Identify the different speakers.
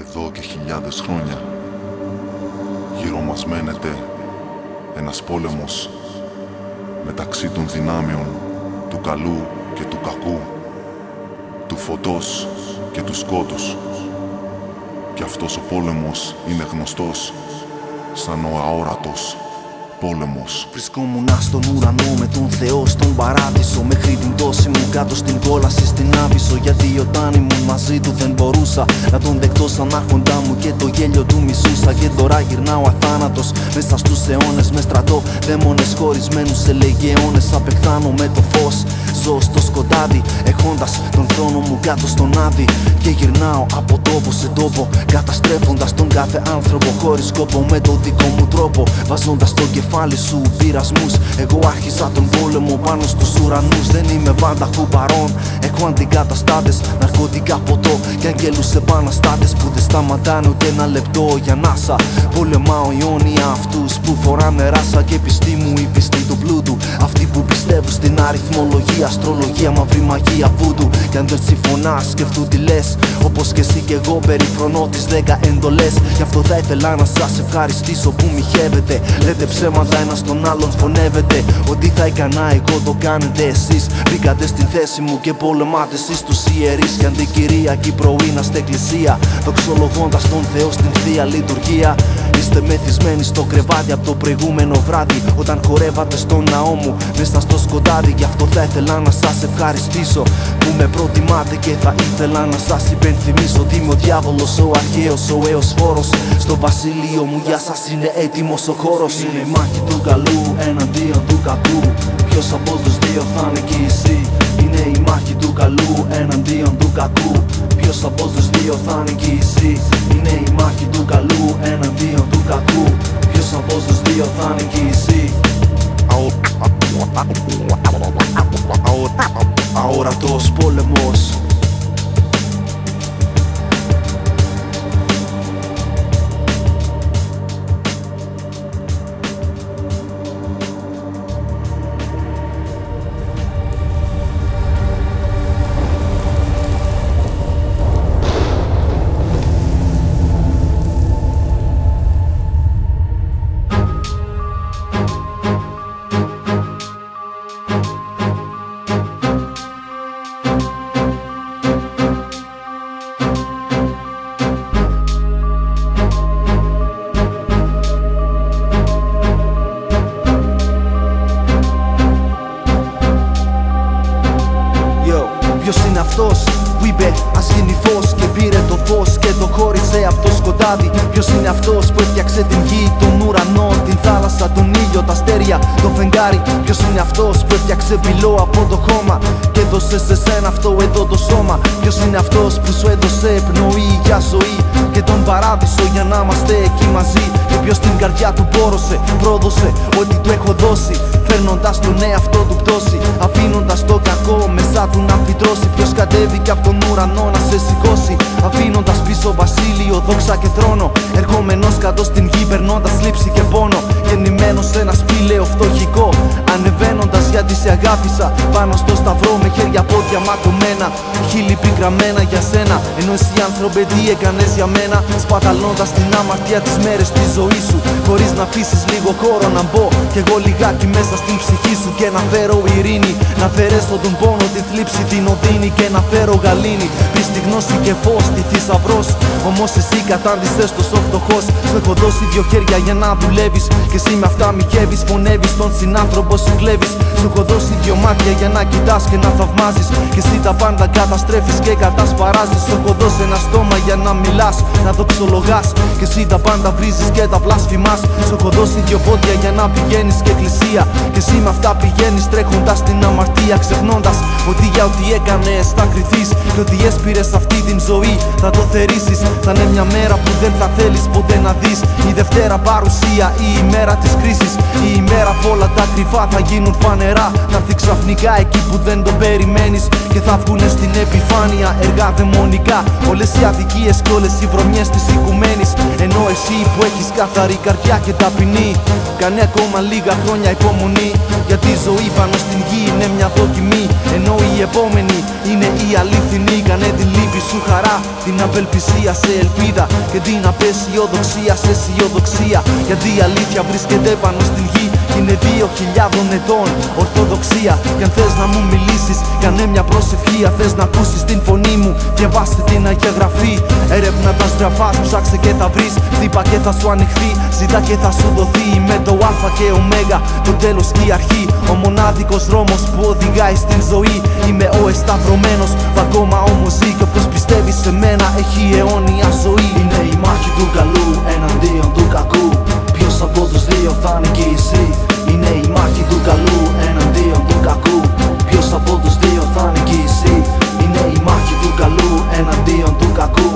Speaker 1: Εδώ και χιλιάδες χρόνια γύρω μας μένεται ένας πόλεμος μεταξύ των δυνάμεων του καλού και του κακού, του φωτός και του σκότους. Και αυτός ο πόλεμος είναι γνωστός σαν ο αόρατος πόλεμος.
Speaker 2: Βρισκόμουν στον ουρανό με τον Θεό στον παράδεισο, μέχρι την πτώση μου κάτω στην κόλαση στην Άβυσσο. Γιατί όταν ήμουν μαζί του δεν μπορούσα να τον δεκτώ σαν άρχοντά μου και το γέλιο του μισούσα. Και τώρα γυρνάω αθάνατος μέσα στους αιώνες, με στρατό δαίμονες χωρισμένους σε λεγεώνες. Απεχθάνω με το φως, ζω στο σκοτάδι, έχοντας τον θρόνο μου κάτω στον Άδη. Και γυρνάω από τόπο σε τόπο, καταστρέφοντας τον κάθε άνθρωπο χωρίς σκόπο, με το δικό μου τρόπο, βάζοντας το κεφάλι σου πειρασμούς. Εγώ άρχισα τον πόλεμο πάνω στους ουρανούς. Δεν είμαι πάντα χουμπαρών, έχω αντικαταστάτες, ναρκωτικά, ποτό και αγγέλους επαναστάτες που δεν σταματάνε ούτε ένα λεπτό για νάσα. Πολεμάω αιώνια αυτούς που φοράνε ράσα και πιστή μου η πιστή του πλούτου. Αυτοί που πιστεύουν στην αριθμολογία, αστρολογία, μαύρη μαγεία, βούντου. Κι αν δεν συμφωνάς σκεφτού τι λες, όπως και εσύ κι εγώ περιφρονώ τις 10 εντολές. Γι' αυτό θα ήθελα να σας ευχαριστήσω που μοιχεύετε. Λέτε ψέματα ένας τον άλλον φωνεύετε. Ό,τι θα έκανα εγώ το κάνετε εσείς. Μπήκατε στην θέση μου και πολεμάτε εσείς τους ιερείς. Κι αντί Κυριακή πρωί να είστε εκκλησία, δοξολογώντας τον Θεό στην Θεία Λειτουργία. Είστε μεθυσμένοι στο κρεβάτι από το προηγούμενο βράδυ, όταν χορεύατε στο ναό μου μέσα στο σκοτάδι. Γι' αυτό θα ήθελα να σας ευχαριστήσω που με προτιμάτε, και θα ήθελα να σας υπενθυμίσω ότι είμαι ο διάβολος, ο αρχαίος, ο έος φόρος. Στο βασίλειο μου για σας είναι έτοιμος ο χώρος. Είναι η μάχη του καλού εναντίον του κακού. Ποιος από τους δύο θα είναι κι εσύ? Είναι η μάχη του καλού εναντίον του κακού. Ποιος από τους δύο θα είναι κι εσύ? Είναι η μάχη του καλού εναντίον του κακού. Ποιος από τους δύο θα είναι κι εσύ? Αόρατος πόλεμος. Ποιος είναι αυτός που είπε ας γίνει φως και πήρε το φως και το χώρισε από το σκοτάδι? Ποιος είναι αυτός που έφτιαξε την γη, τον ουρανό, την θάλασσα, τον ήλιο, τα αστέρια, το φεγγάρι? Ποιος είναι αυτός που έφτιαξε πυλό από το χώμα και έδωσε σε σένα αυτό εδώ το σώμα? Ποιος είναι αυτός που σου έδωσε πνοή για ζωή και τον παράδεισο για να είμαστε εκεί μαζί? Και ποιος την καρδιά του πόρωσε, πρόδωσε ό,τι του έχω δώσει, φέρνοντας τον εαυτό του πτώση, αφήνοντας το κακό μέσα του να φυτρώσει? Ποιος κατέβηκε από τον ουρανό να σε σηκώσει, αφήνοντας πίσω βασίλειο, δόξα και θρόνο, ερχόμενος κάτω στην γη, περνώντας λήψη και πόνο, γεννημένος σε ένα σπήλαιο φτωχικό, ανεβαίνοντας γιατί σε αγάπησα πάνω στο σταυρό, με χέρια πόδια ματωμένα, χείλη πικραμένα για σένα. Ενώ εσύ άνθρωπε τι έκανες για μένα, σπαταλώντας την αμαρτία τις μέρες της ζωής σου, χωρίς να αφήσεις λίγο χώρο να μπω κι εγώ λιγάκι μέσα στην ψυχή σου και να φέρω ειρήνη, να αφαιρέσω τον πόνο, τη θλίψη, την οδύνη και να φέρω γαλήνη, πίστη, γνώση και φως, τη θησαυρός. Όμως εσύ κατάντησες τόσο φτωχός, σου έχω δώσει δύο χέρια για να δουλεύεις και εσύ με αυτά μοιχεύεις, φωνεύεις, τον συνάνθρωπο σου κλέβεις. Σου έχω δώσει δύο μάτια για να κοιτάς και να θαυμάζεις και εσύ τα πάντα καταστρέφεις και κατασπαράζεις. Σου έχω δώσει ένα στόμα για να μιλάς, να δοξολογάς και εσύ τα πάντα βρίζεις και τα βλασφημάς. Σου έχω δώσει δύο πόδια για να πηγαίνεις και εκκλησία και εσύ με αυτά πηγαίνεις τρέχοντας την αμαρτία, ξεχνώντας ότι για ό,τι έκανες θα κριθείς και ότι έσπηρες αυτή την ζωή θα το θερήσεις. Θα είναι μια μέρα που δεν θα θέλεις ποτέ να δεις, η Δευτέρα παρουσία, η ημέρα της κρίσης, η ημέρα που όλα τα κρυφά θα γίνουν φανερά. Θα έρθει ξαφνικά εκεί που δεν το περιμένεις και θα βγουνε στην επιφάνεια έργα δαιμονικά, όλες οι αδικίες και όλες οι βρωμιές της οικουμένης. Ενώ εσύ που έχεις καθαρή καρδιά και ταπεινή, κάνε ακόμα λίγα χρόνια υπομονή γιατί η ζωή πάνω στην γη είναι μια δοκιμή, ενώ η επόμενη είναι η αληθινή. Κάνε την λύπη σου χαρά, την απελπισία σε ελπίδα και την απεσιοδοξία σε αισιοδοξία, γιατί η αλήθεια βρίσκεται πάνω στην γη και είναι 2.000 ετών ορθοδοξία. Κι αν θες να μου μιλήσεις, κάνε μια προσευχή. Αν θες να ακούσεις την φωνή μου, διαβάστε την Αγία Γραφή. Έρευνα τα σγραφάς, ψάξε και θα βρεις. Χτύπα και θα σου ανοιχθεί, ζητά και θα σου δοθεί. Με το Α και Ω, το τέλος και η αρχή. Ο μονάδικος δρόμος που οδηγάει στην ζωή. Είμαι ο εσταυρωμένος που ακόμα όμως ζει, και όποιος πιστεύει σε μένα έχει αιώνια ζωή. Είναι η μάχη του καλού εναντίον του κακού. Ποιος από τους δύο θα νικήσει? Είναι η μάχη του καλού εναντίον του κακού. Ποιος από τους δύο θα νικήσει? Είναι η μάχη του καλού εναντίον του κακού.